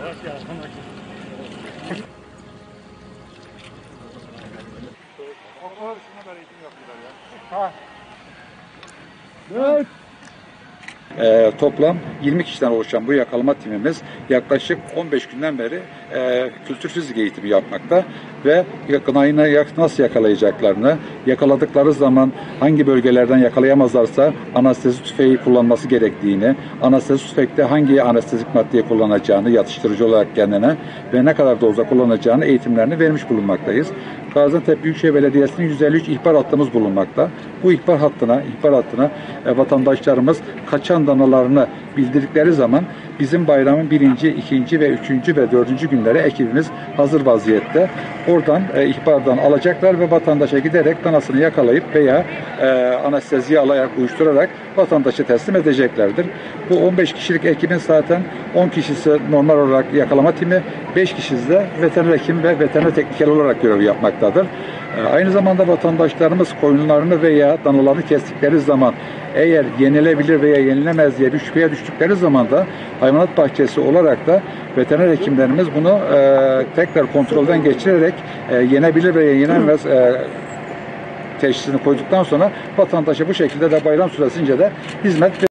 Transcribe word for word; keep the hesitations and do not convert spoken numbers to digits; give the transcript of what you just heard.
Evet. E, toplam yirmi kişiden oluşan bu yakalama timimiz yaklaşık on beş günden beri e, kültür fizik eğitimi yapmakta ve kınayı nasıl yakalayacaklarını, yakaladıkları zaman hangi bölgelerden yakalayamazlarsa anestezi tüfeği kullanması gerektiğini, anestezi tüfekte hangi anestezik maddeyi kullanacağını yatıştırıcı olarak kendine ve ne kadar doza kullanacağını eğitimlerini vermiş bulunmaktayız. Gaziantep Büyükşehir Belediyesi'nin yüz elli üç ihbar hattımız bulunmakta. Bu ihbar hattına, ihbar hattına e, vatandaşlarımız kaçan danalarını bildirdikleri zaman bizim bayramın birinci, ikinci ve üçüncü ve dördüncü günleri ekibimiz hazır vaziyette. Oradan e, ihbardan alacaklar ve vatandaşa giderek danasını yakalayıp veya e, anesteziye alarak, uyuşturarak vatandaşa teslim edeceklerdir. Bu on beş kişilik ekibin zaten on kişisi normal olarak yakalama timi, beş kişisi de veteriner hekim ve veteriner tekniker olarak görev yapmaktadır. Aynı zamanda vatandaşlarımız koyunlarını veya danalarını kestikleri zaman eğer yenilebilir veya yenilemez diye bir şüpheye düştükleri zaman da hayvanat bahçesi olarak da veteriner hekimlerimiz bunu e, tekrar kontrolden geçirerek e, yenebilir veya yenemez e, teşhisini koyduktan sonra vatandaşa bu şekilde de bayram süresince de hizmet